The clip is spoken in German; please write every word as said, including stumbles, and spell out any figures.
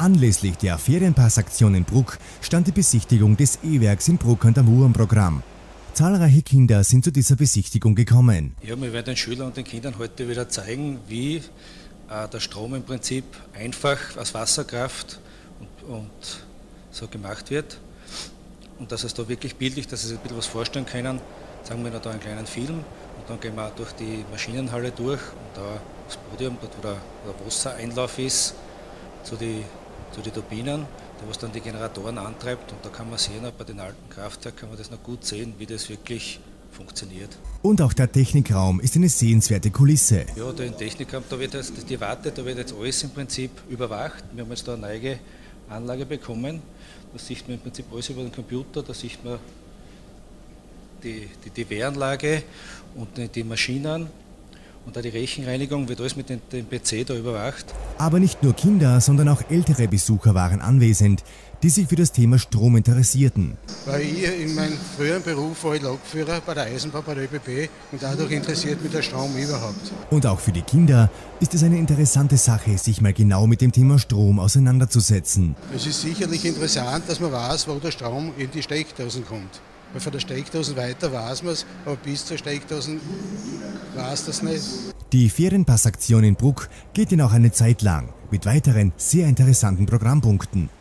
Anlässlich der Ferienpassaktion in Bruck stand die Besichtigung des E-Werks in Bruck an der Mur im Programm. Zahlreiche Kinder sind zu dieser Besichtigung gekommen. Ja, wir werden den Schülern und den Kindern heute wieder zeigen, wie äh, der Strom im Prinzip einfach aus Wasserkraft und, und so gemacht wird. Und dass es da wirklich bildlich, dass sie sich ein bisschen was vorstellen können, zeigen wir da einen kleinen Film. Und dann gehen wir auch durch die Maschinenhalle durch und da das Podium, dort wo der, der Wassereinlauf ist, zu den zu die Turbinen, was dann die Generatoren antreibt. Und da kann man sehen, bei den alten Kraftwerken kann man das noch gut sehen, wie das wirklich funktioniert. Und auch der Technikraum ist eine sehenswerte Kulisse. Ja, der Technikraum, da wird jetzt, die Warte, da wird jetzt alles im Prinzip überwacht. Wir haben jetzt da eine neue Anlage bekommen. Da sieht man im Prinzip alles über den Computer, da sieht man die, die, die Wehranlage und die, die Maschinen. Und auch die Rechenreinigung wird alles mit dem, dem P C da überwacht. Aber nicht nur Kinder, sondern auch ältere Besucher waren anwesend, die sich für das Thema Strom interessierten. Weil ich in meinem früheren Beruf war ich Lokführer bei der Eisenbahn, bei der ÖBB und dadurch interessiert mich der Strom überhaupt. Und auch für die Kinder ist es eine interessante Sache, sich mal genau mit dem Thema Strom auseinanderzusetzen. Es ist sicherlich interessant, dass man weiß, wo der Strom in die Steckdosen kommt. Weil von der Steckdose weiter weiß man es, aber bis zur Steckdose weiß das nicht. Die Ferienpassaktion in Bruck geht ja noch eine Zeit lang mit weiteren sehr interessanten Programmpunkten.